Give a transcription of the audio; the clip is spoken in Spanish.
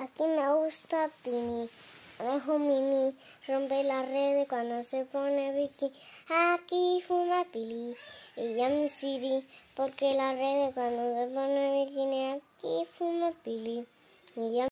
Aquí me gusta Tini, abajo Mimi, rompe la red cuando se pone Vicky. Aquí fuma Pili y Yam City, porque la red cuando se pone bikini. Aquí fuma Pili y Yam